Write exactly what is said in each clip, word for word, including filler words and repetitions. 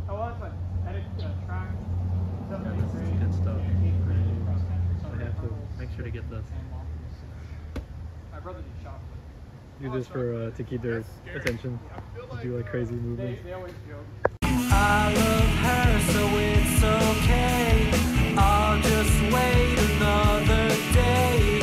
Oh, well, that's like edit uh, track. Yeah, this is good stuff. I have to make sure to get this. My brother did shop. Do this for uh, to keep their attention. To do like crazy movements. They, they always joke. I love her, so it's okay. I'll just wait another day.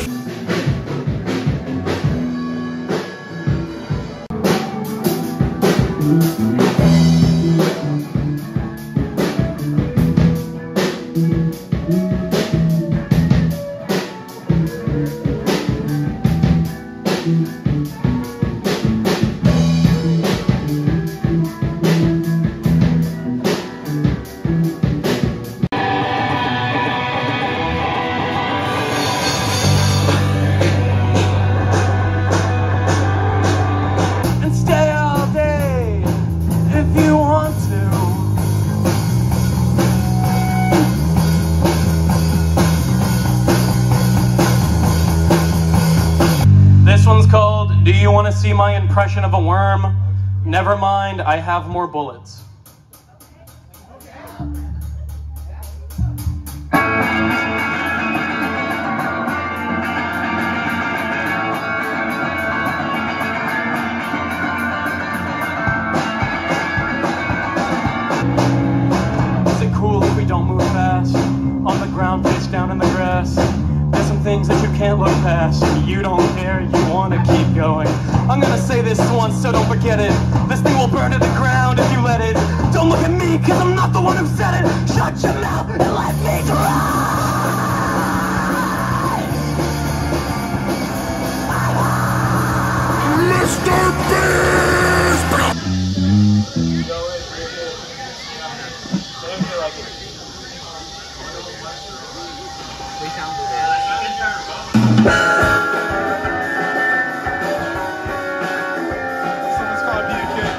This one's called, Do You Want to See My Impression of a Worm? Never mind, I have more bullets. Is it cool if we don't move fast? On the ground, face down in the grass. There's some things that you can't look past. You don't care, you want to keep going. I'm gonna say this once, so don't forget it. This thing will burn to the ground if you let it. Don't look at me, cause I'm not the one who said it. Shut your mouth and let me drive. Mister Beast! We can do that. Someone's gotta be a kid.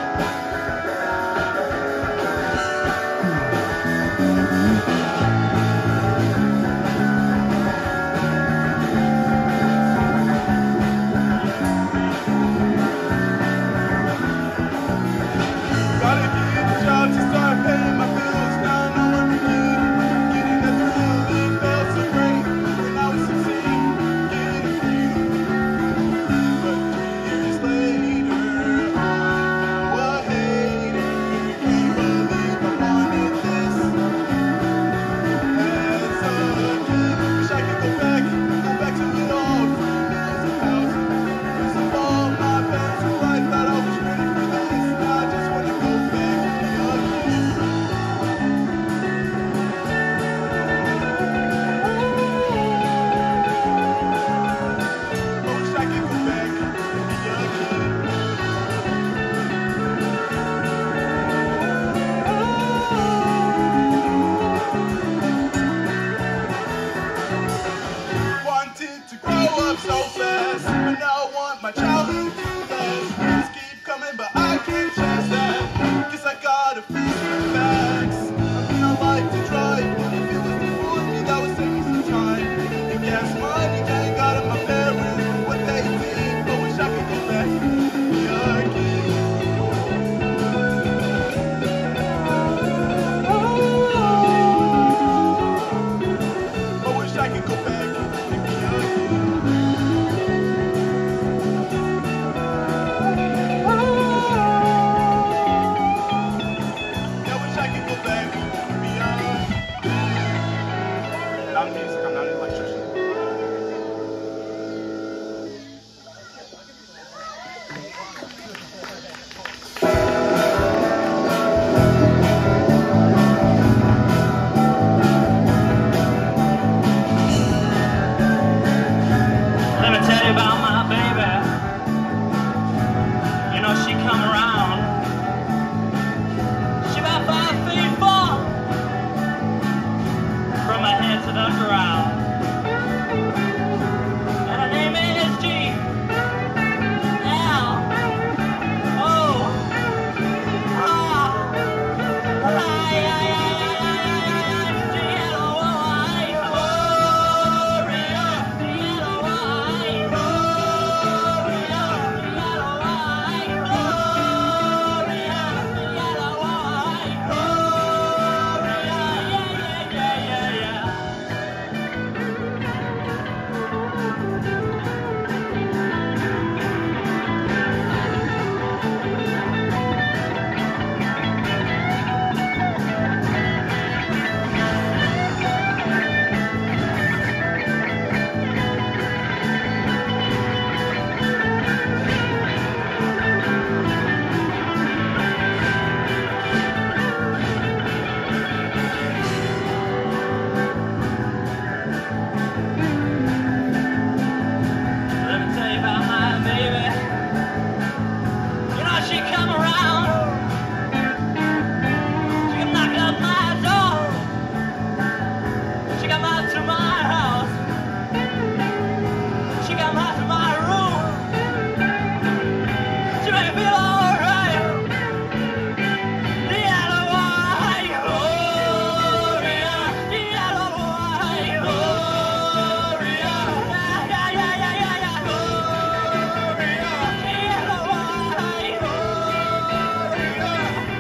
you make me feel alright. The yellow white gloria, the yellow white gloria, yeah, yeah, yeah, yeah, yeah, yeah, gloria, the yellow white gloria.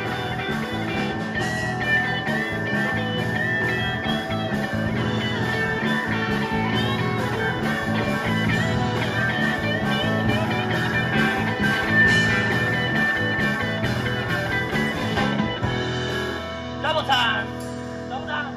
Double time! Double time!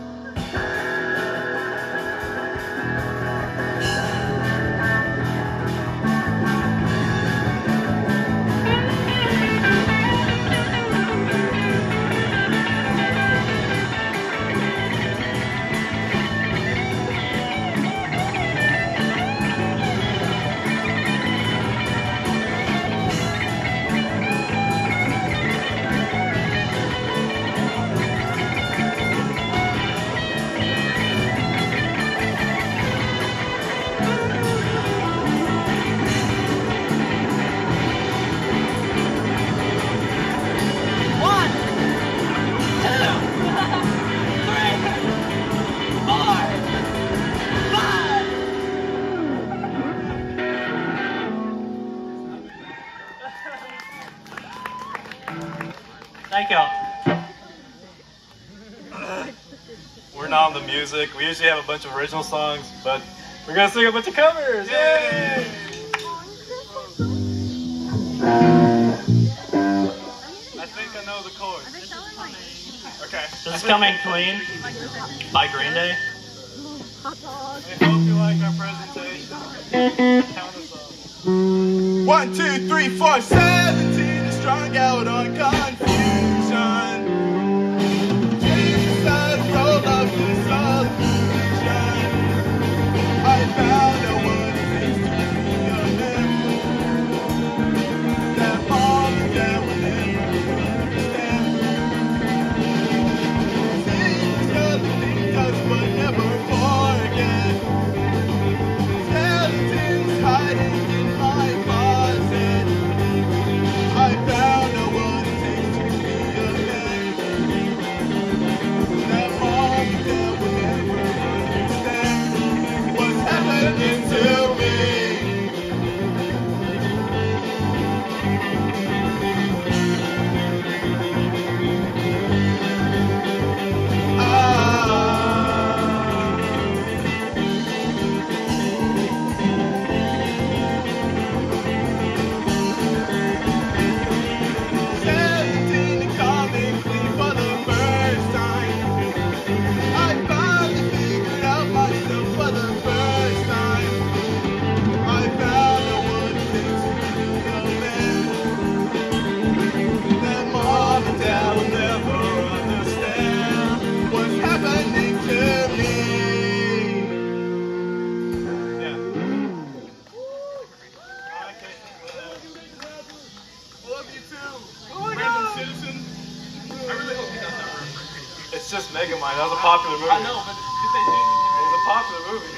One, two, three, four, five. Thank y'all. We're not on the music. We usually have a bunch of original songs, but we're gonna sing a bunch of covers. Yay! I think I know the chords. Okay. This is Coming Clean by Green Day. I hope you like our presentation. Count us off. One, two, three, four, seventeen is strung out on confusion. Jesus rolled up this illusion. I found out what it is to be a man. That mom and dad will never understand. Things other things us but never forget. Skeletons hiding in my closet. I found out what it takes to be a man. That mom and dad will never understand what's happening to me. Seventeen and coming clean for the first time. I finally figured out myself for the first time. I found out what it takes to be a man. That mom and dad will never understand what's happening to me. Yeah. I love you too. Oh my Random God. Citizen. I really hope you got that reference. It's just Megamind. That was a popular movie. I know, but if they did, It was a popular movie.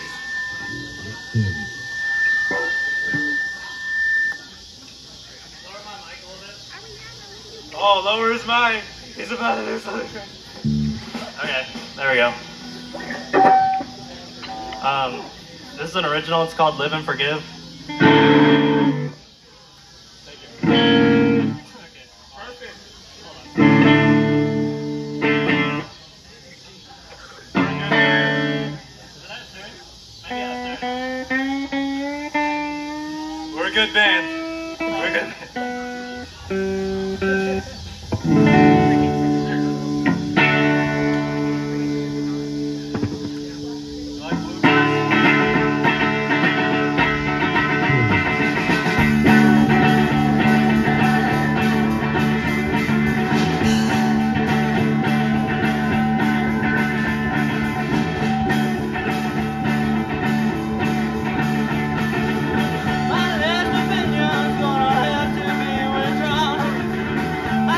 Oh, lower his mic. He's about to do something. Okay, there we go. Um, this is an original. It's called Live and Forgive. We're a good band. We're a good band. My last opinion's gonna have to be withdrawn.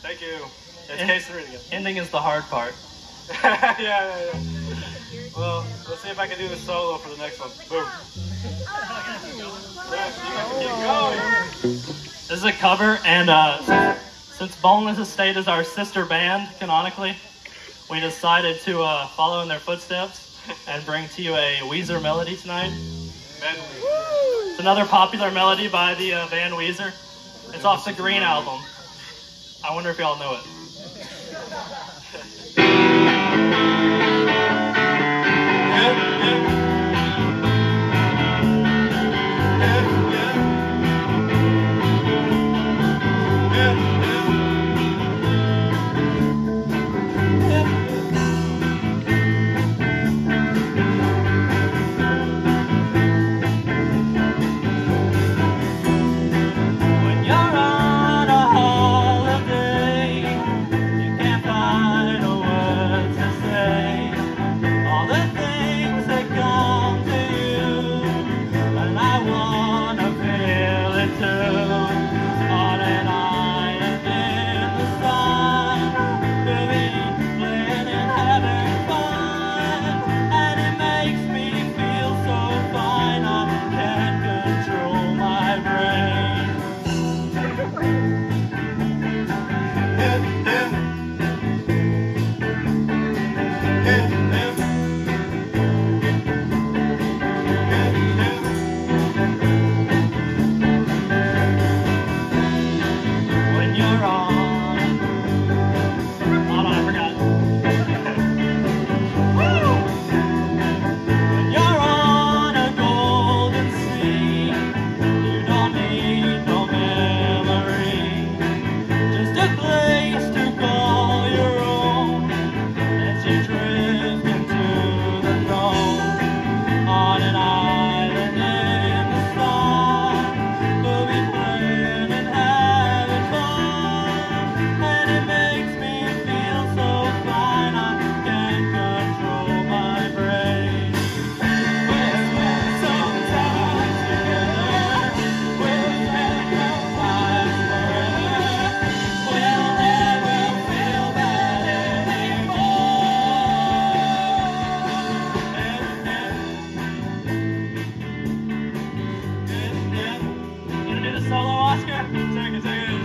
Thank you. It's En- case three again. Ending is the hard part. yeah, yeah, yeah. Well, let's see if I can do the solo for the next one. Boom. Yes, you guys can keep going. This is a cover, and uh, since Boneless Estate is our sister band, canonically, we decided to uh, follow in their footsteps and bring to you a Weezer melody tonight. It's another popular melody by the uh, band Weezer. It's off the Green album. I wonder if y'all know it. When you're on a holiday, you can't find a word to say. All the things that come to you, and I wanna feel it too. On an island in the sun, we'll be playing and having fun, and it makes me feel so fine. I can't control my brain. When you're on, hold on, I forgot. Woo! When you're on a golden sea, you don't need no memory, just a place to call your own as you drift into the throne. On an island in the sun, we'll be playing and having fun, and it makes me feel so fine. I can't control my brain. We'll spend some time together. We'll spend some time forever. We'll never feel bad anymore. You gonna do the solo, Oscar? Second, second.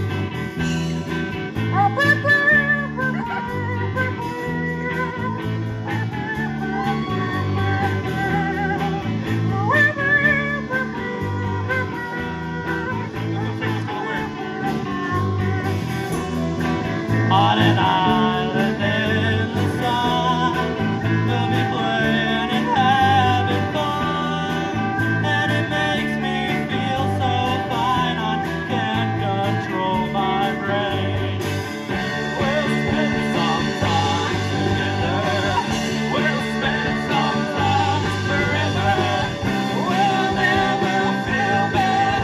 On an island in the sun, we'll be playing and having fun, and it makes me feel so fine. I can't control my brain. We'll spend some time together. We'll spend some time forever. We'll never feel bad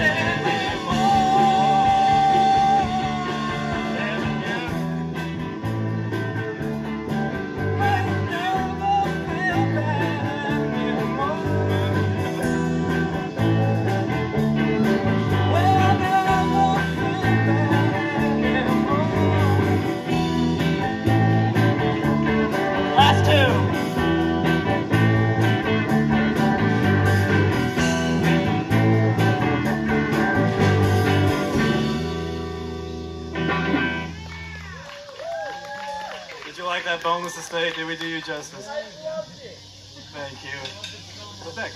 Last two. Did you like that bonus estate? Did we do you justice? Thank you. What's next?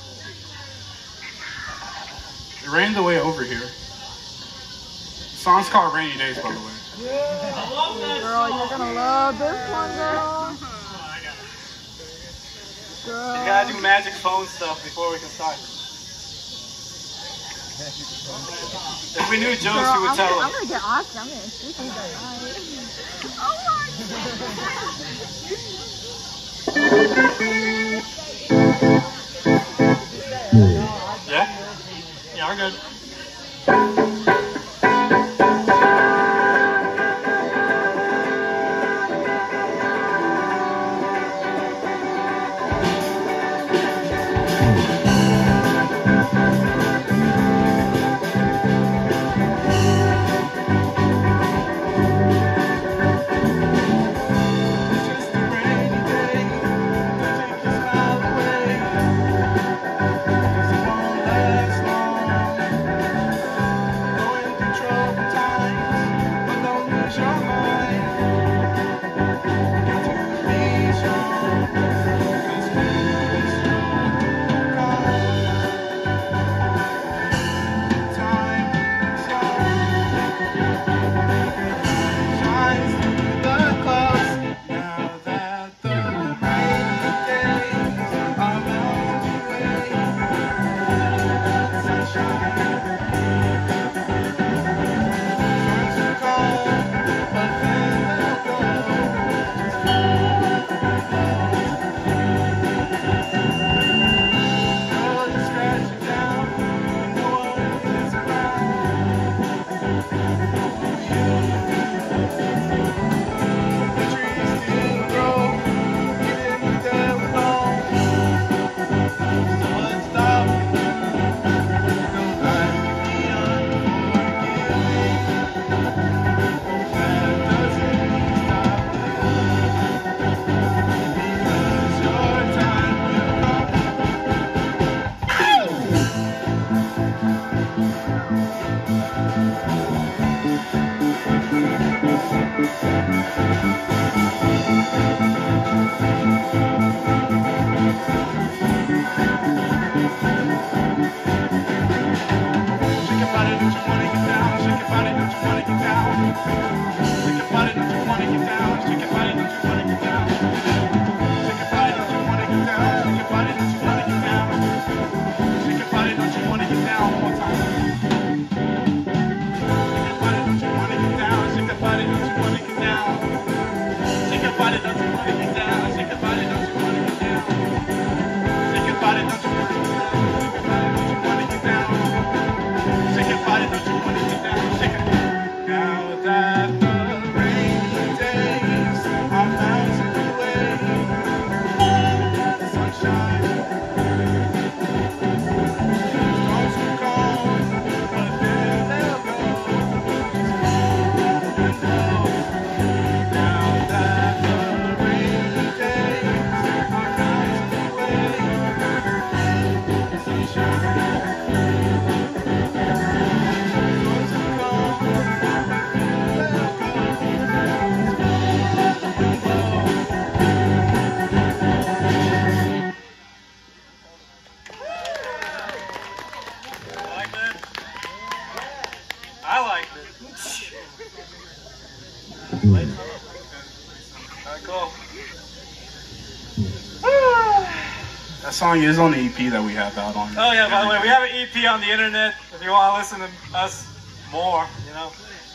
It rained the way over here. Song's called Rainy Days, by the way. Girl, you're gonna love this one, girl. Girl. You gotta do magic phone stuff before we can start. If we knew jokes, Girl, we would I'm tell gonna, them. I'm gonna get Oscar. I'm gonna shoot you that night. Oh my Yeah? Yeah, we're good. God. that the rainy days are melting away. Sunshine storms will come, but then they'll go. Now that the rainy days are melting away. Sunshine storms will come, they'll go. Like that? I like it. Alright, cool. That song is on the E P that we have out on. Oh yeah, by the way, we have an E P on the internet if you want to listen to us more, you know.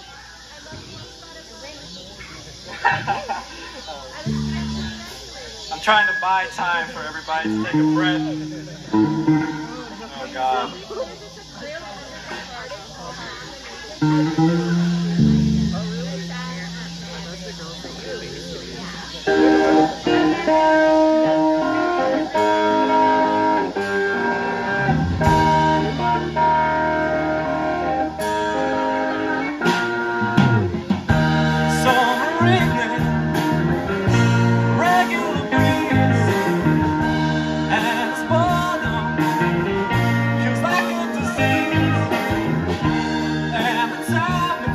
I'm trying to buy time for everybody to take a breath. Oh God. Summer ringing, regular breeze, and it's boredom feels like a disease. And the time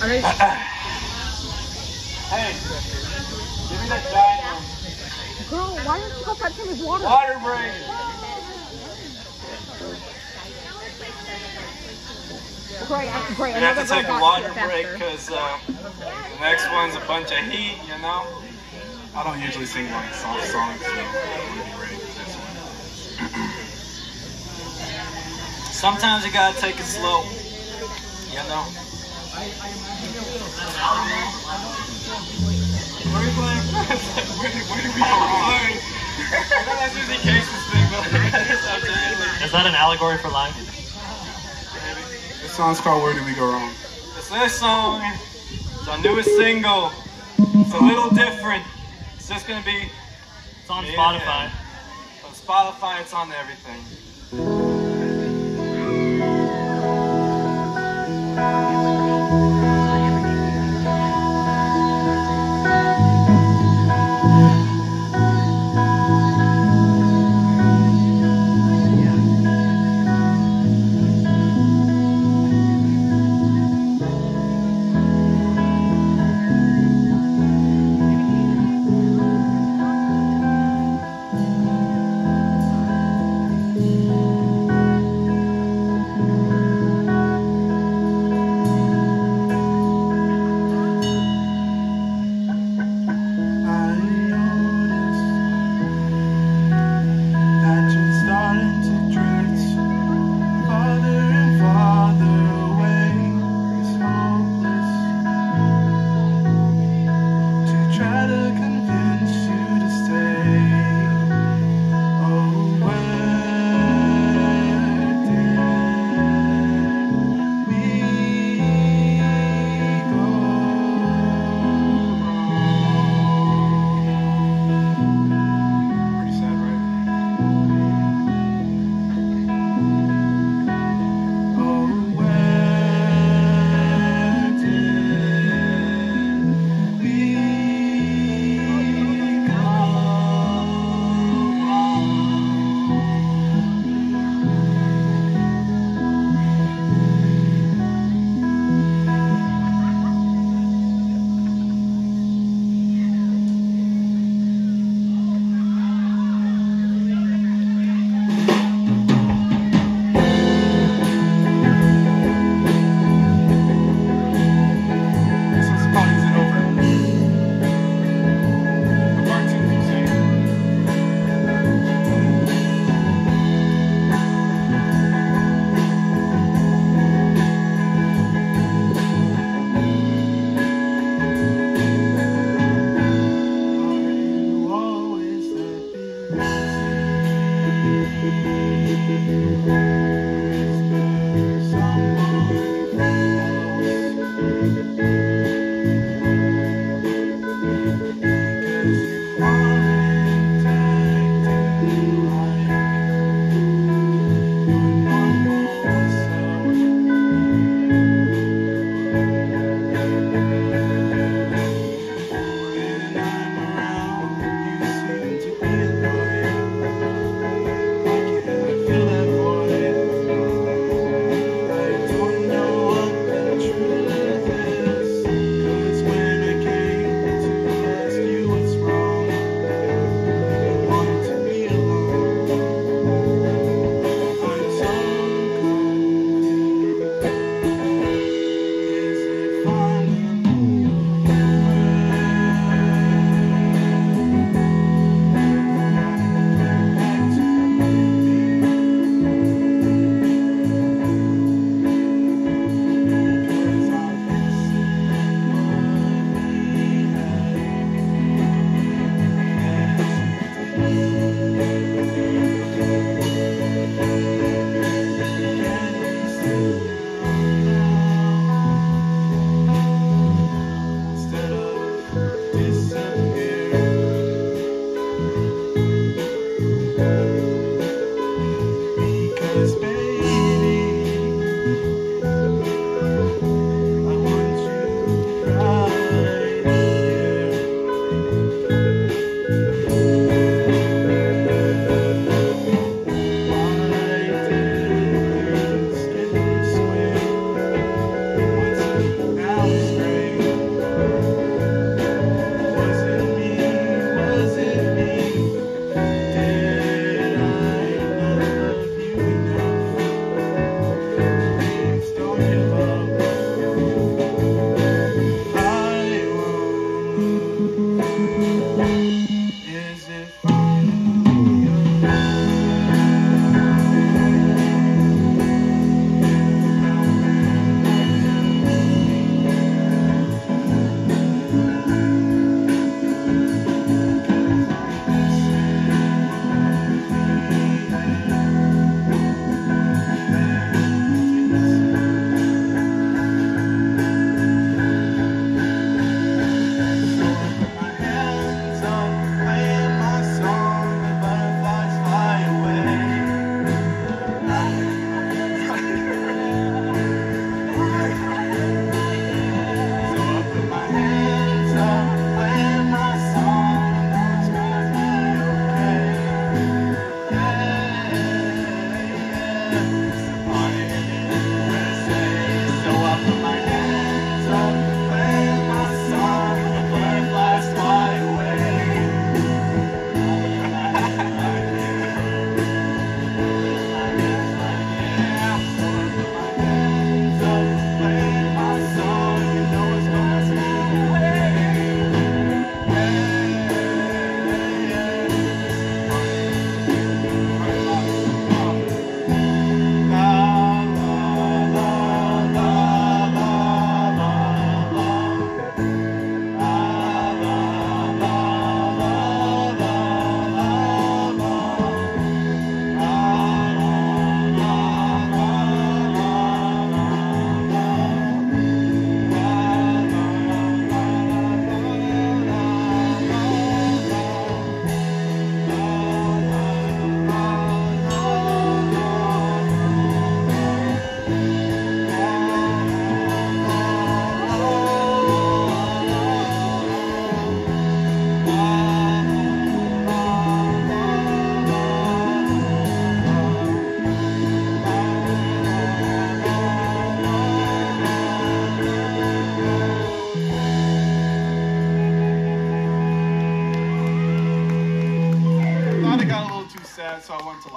Are they? Hey, give me that giant one. Girl, why didn't you go fetch him his water? Water break. Great, great. We have to take a water break because uh, the next one's a bunch of heat, you know? I don't usually sing like soft songs, so I'm gonna be ready for this one. Sometimes you gotta take it slow, you know? Where are you playing? where, did, where did we go wrong? I know that's usually Casey's thing, but it's up to him. Is that an allegory for life? This song's called Where Did We Go Wrong? It's this song. It's our newest single. It's a little different. It's just gonna be. It's on yeah. Spotify. On Spotify, it's on everything.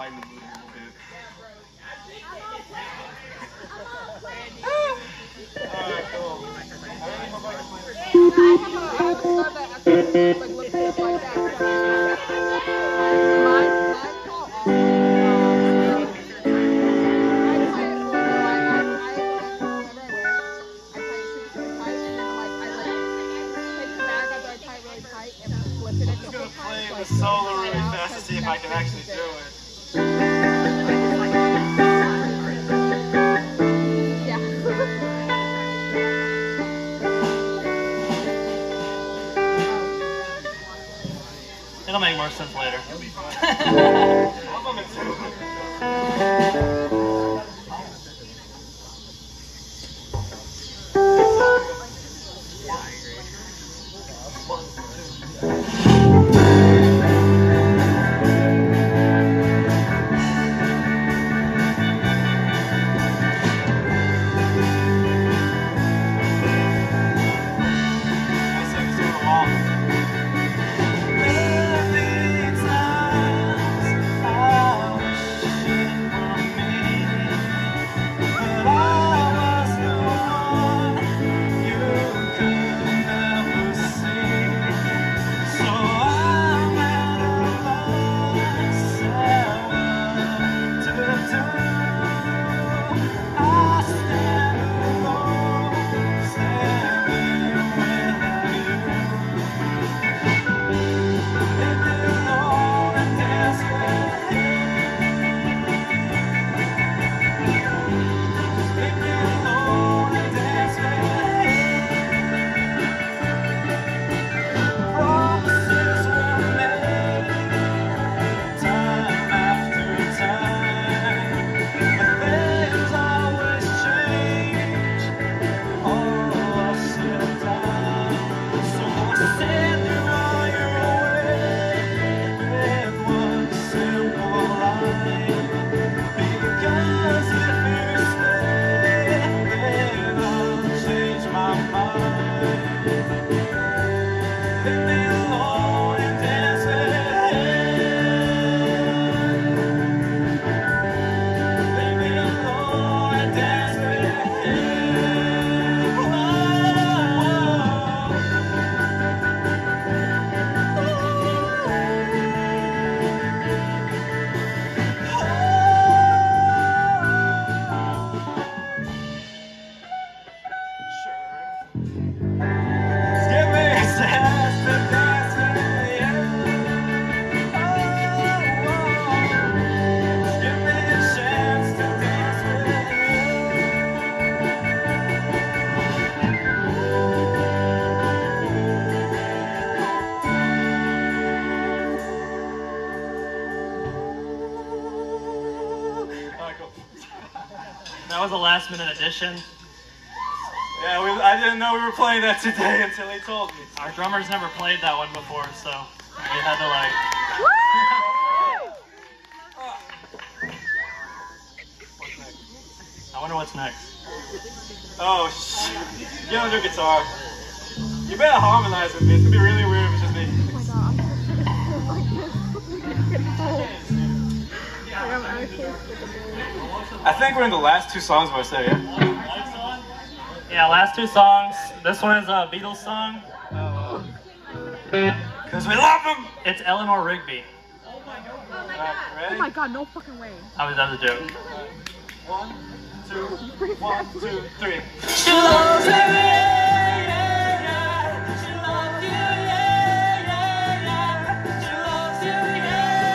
lighten the mood a little bit. Alright, cool. I have a, I have a star that actually like looks just like that. My, my call off. I tie it well, no, I, I, I, whenever I wear it, I tie it super, super tight, and then like, I like, take the bag after I tie it really tight, and flip it a I'm just couple gonna play times, the like, solo slide really out, fast to because see if I that's can what actually you do do. it. It'll make more sense later. That was a last minute addition. Yeah, we, I didn't know we were playing that today until he told me. Our drummer's never played that one before, so we had to like... I wonder what's next. Oh, shit. You don't do guitar. You better harmonize with me. It's gonna be really weird if it's just me. Oh my god, I'm like this. I think we're in the last two songs, I say, yeah? Yeah, last two songs. This one is a Beatles song. Because we love them! It's Eleanor Rigby. Oh my god, no fucking way. I was, that was a joke. One, two, one, two, three. She loves you, yeah, yeah, yeah. She loves you, yeah, yeah, yeah. She loves you, yeah,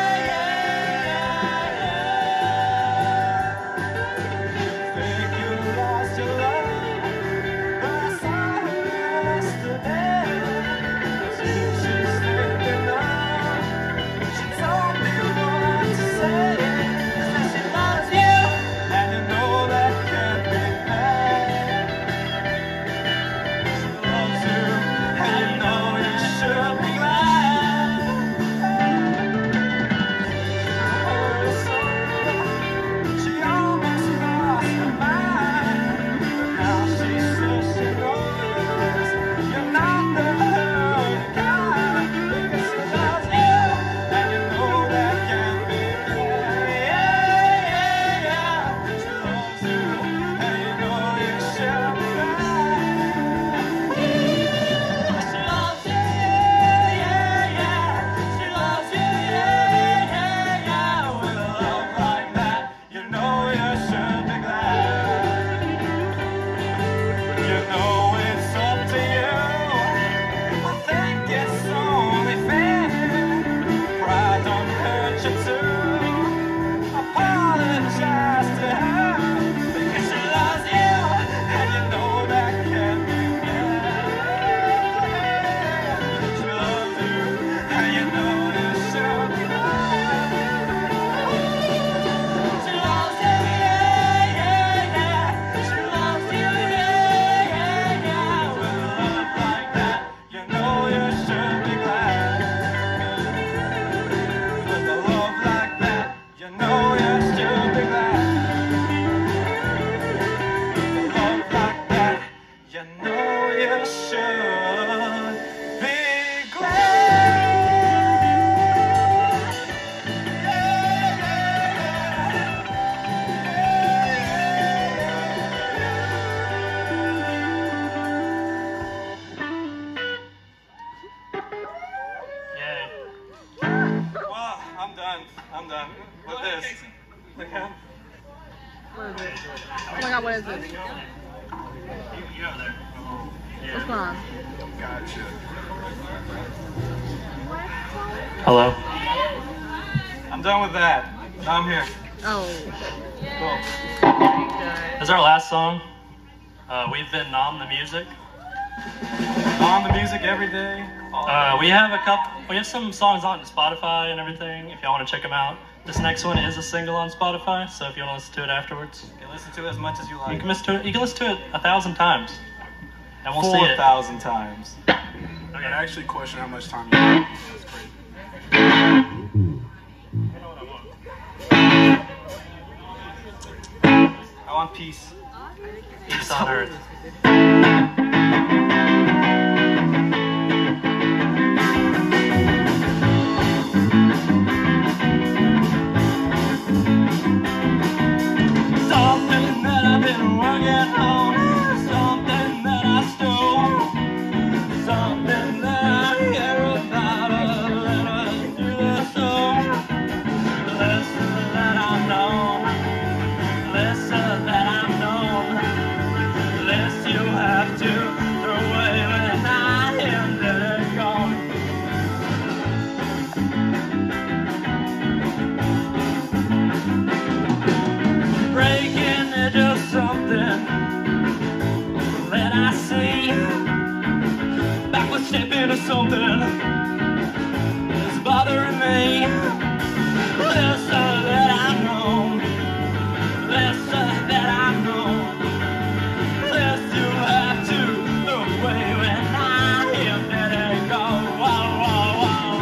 yeah, yeah. Think you lost your love, but I saw her yesterday. She's thinking of, she told me what to say. She loves you, and you know that can't be bad. You know you should be glad. Yay. Well, I'm done. I'm done with this. Okay. What is it? Oh my god, what is this? What's going on? Gotcha. Hello. I'm done with that. Now I'm here. Oh. Cool. This is our last song. Uh, we've been N O M the music. On the music every day. Uh, we have a couple. We have some songs on Spotify and everything. If y'all want to check them out. This next one is a single on Spotify, so if you want to listen to it afterwards, You can listen to it as much as you you like. can listen to it. You can listen to it a thousand times, and we'll see Four it. thousand times. I actually question how much time you have. That's crazy. I want peace. Peace on earth. Something that I've been working on, something that I stole, something that I hear about a letter to the soul. The lesson that I've known, lesson that I've known, less you have to throw away when I am dead and gone. Breaking into something that I see. Backward step into something that's bothering me. Lesson that I've known, lesson that I've known, less you have to throw away when I am dead and gone. Wow, wow, wow.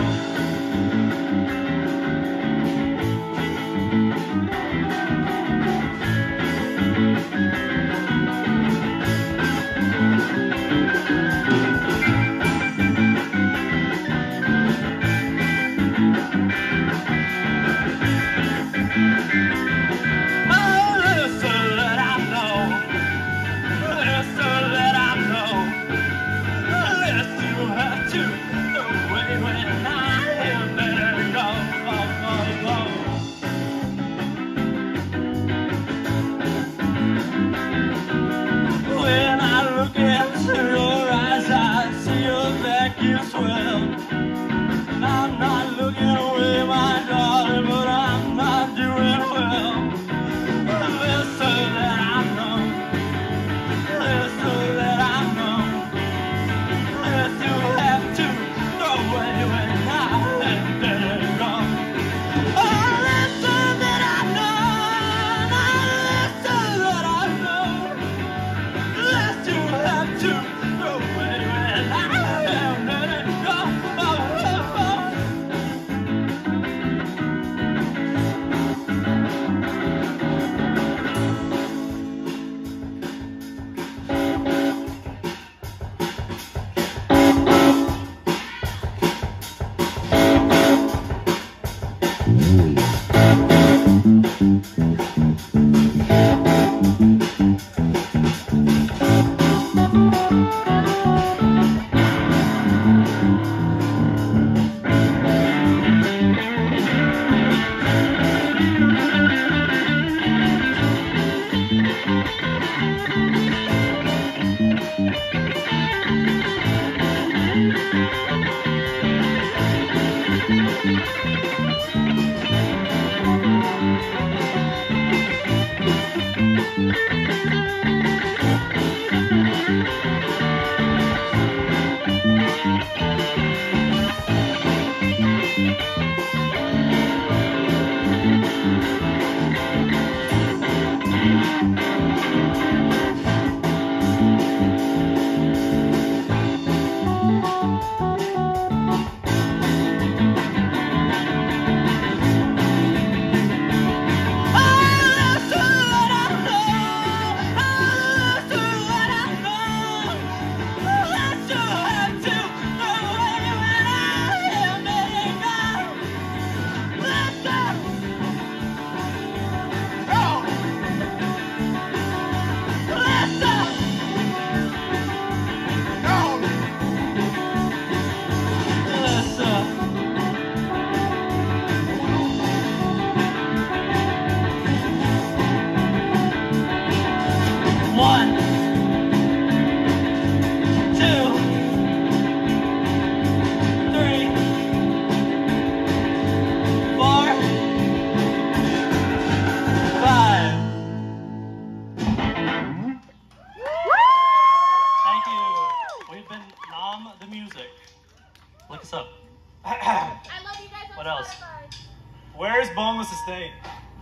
Look us up. I love you guys on What else? Spotify. Where's Boneless Estate?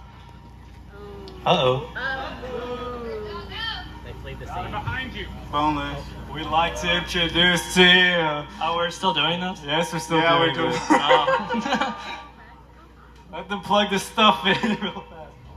Uh-oh. They played the scene. Behind you. Boneless. We'd like to introduce to you. Oh, we're still doing this? Yes, we're still Yeah, doing we're doing this. Oh. Let them plug this stuff in real fast.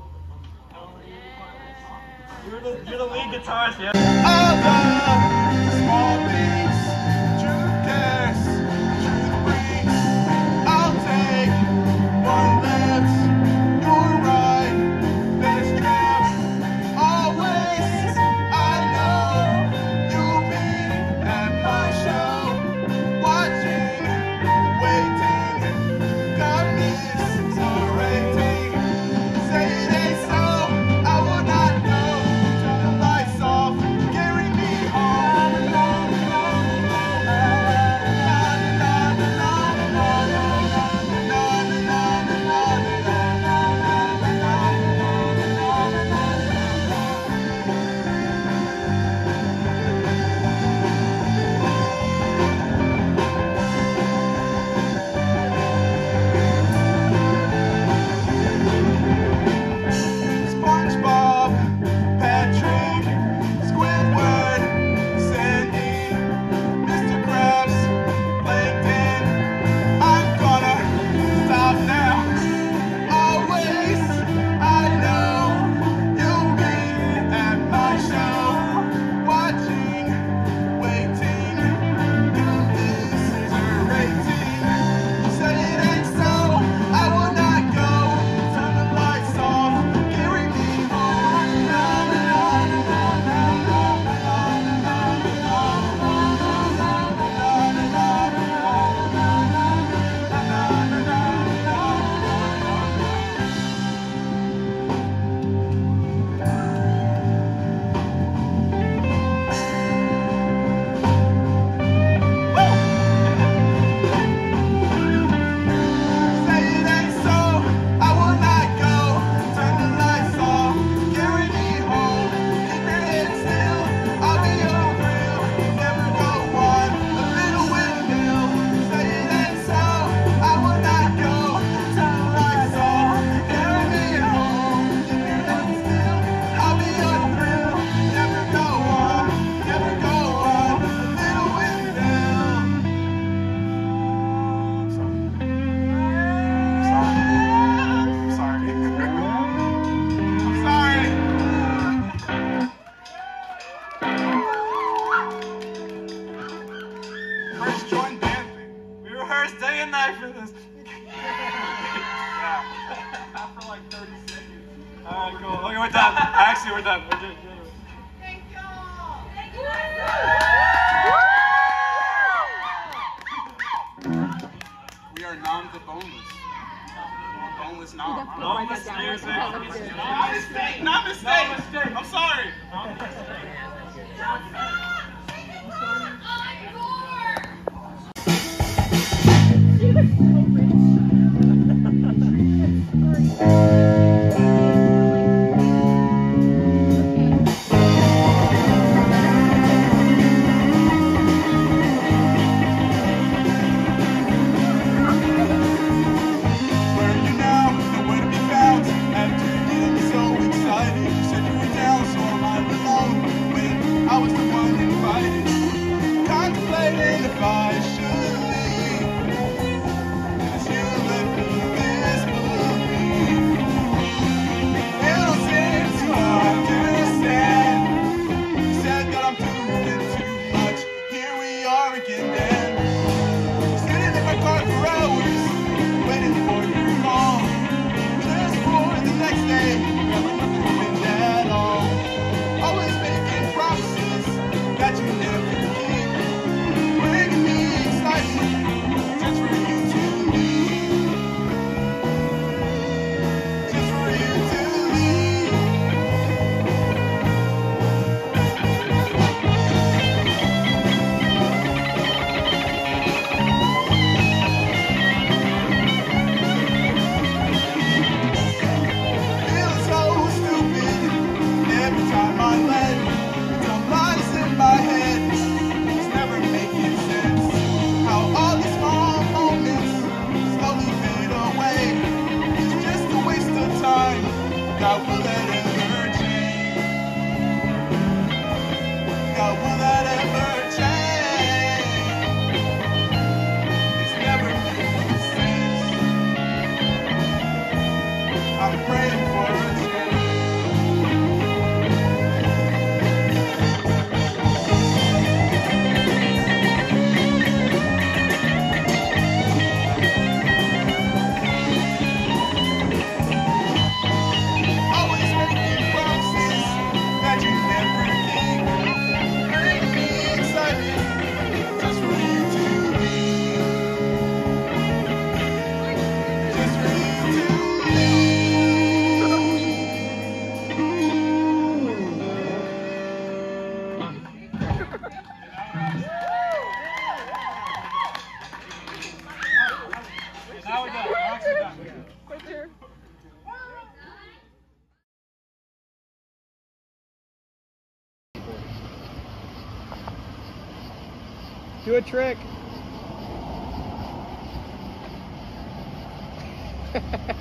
You're the, you're the lead guitarist, yeah. All the small things truth cares, truth brings. I'll take one left, you're right, there's trap. Always, I know you'll be at my show, watching, waiting, got misrating. Say it ain't so, I will not go. Turn the lights off, carry me home. SpongeBob, Patrick, Squidward, Sandy, Mister Krabs, Plankton. I'm gonna stop now. Always, I know you'll be at my show, watching, waiting, commiserating. Say it ain't so, I will not go. Turn the lights off, carry me home. Na, na, na, na, na, na, na, Say it ain't so, I will not go. Turn the lights off, carry me home. Keep your head still, I'll be your thrill. Never go on a little windmill. Say it ain't so, I will not go. Turn the lights off, carry me home. Keep your head still, I'll be your thrill. Never go on, never go on a little windmill. I'm sorry. I'm sorry. First joint band thing. We rehearsed day and night for this. Yeah. Not for like thirty seconds. Alright, cool. Okay, we're done. Actually, we're done. We're done. Thank y'all. Thank you. We are nom the boneless. Boneless nom. Boneless music. Not mistake. Not mistake. I'm sorry. Where are you now? Nowhere to be found. After getting so excited, you said you were down, so I'm all alone. When I was the one invited, contemplating if I should leave. 'Cause you left me this belief. You don't seem to understand. You said that I'm doing too much. Here we are again, then. Sitting in my car for hours, waiting for your call. Just for the next day, never moving at all. Always making promises that you never keep. Bringing me excitement just for you to leave. Just for you to leave. Feeling so Do a trick.